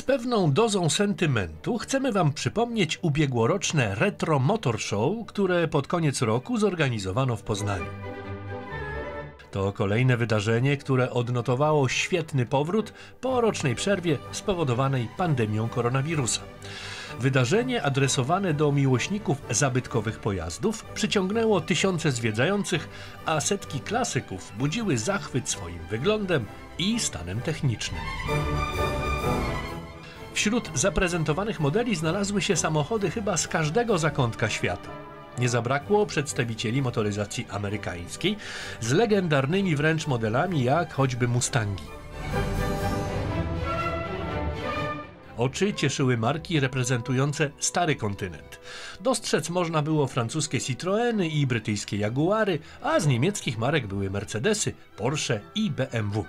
pewną dozą sentymentu chcemy Wam przypomnieć ubiegłoroczne Retro Motor Show, które pod koniec roku zorganizowano w Poznaniu. To kolejne wydarzenie, które odnotowało świetny powrót po rocznej przerwie spowodowanej pandemią koronawirusa. Wydarzenie adresowane do miłośników zabytkowych pojazdów przyciągnęło tysiące zwiedzających, a setki klasyków budziły zachwyt swoim wyglądem i stanem technicznym. Wśród zaprezentowanych modeli znalazły się samochody chyba z każdego zakątka świata. Nie zabrakło przedstawicieli motoryzacji amerykańskiej z legendarnymi wręcz modelami jak choćby Mustangi. Oczy cieszyły marki reprezentujące stary kontynent. Dostrzec można było francuskie Citroeny i brytyjskie Jaguary, a z niemieckich marek były Mercedesy, Porsche i BMW.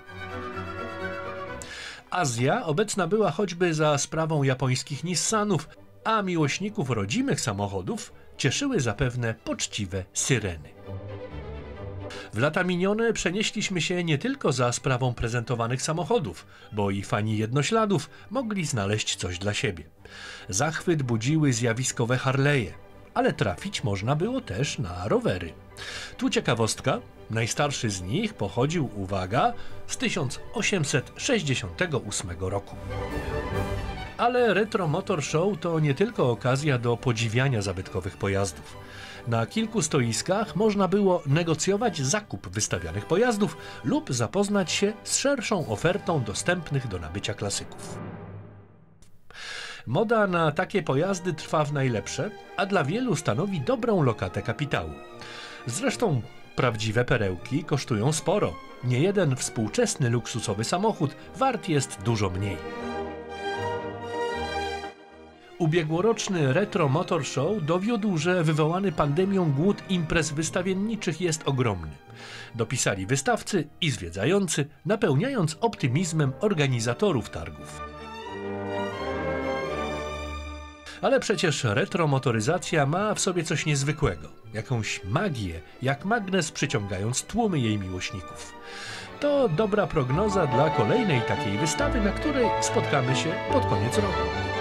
Azja obecna była choćby za sprawą japońskich Nissanów, a miłośników rodzimych samochodów cieszyły zapewne poczciwe Syreny. W lata minione przenieśliśmy się nie tylko za sprawą prezentowanych samochodów, bo i fani jednośladów mogli znaleźć coś dla siebie. Zachwyt budziły zjawiskowe Harley'e, ale trafić można było też na rowery. Tu ciekawostka, najstarszy z nich pochodził, uwaga, z 1868 roku. Ale Retro Motor Show to nie tylko okazja do podziwiania zabytkowych pojazdów. Na kilku stoiskach można było negocjować zakup wystawianych pojazdów lub zapoznać się z szerszą ofertą dostępnych do nabycia klasyków. Moda na takie pojazdy trwa w najlepsze, a dla wielu stanowi dobrą lokatę kapitału. Zresztą prawdziwe perełki kosztują sporo. Niejeden współczesny luksusowy samochód wart jest dużo mniej. Ubiegłoroczny Retro Motor Show dowiódł, że wywołany pandemią głód imprez wystawienniczych jest ogromny. Dopisali wystawcy i zwiedzający, napełniając optymizmem organizatorów targów. Ale przecież retromotoryzacja ma w sobie coś niezwykłego, jakąś magię, jak magnes przyciągając tłumy jej miłośników. To dobra prognoza dla kolejnej takiej wystawy, na której spotkamy się pod koniec roku.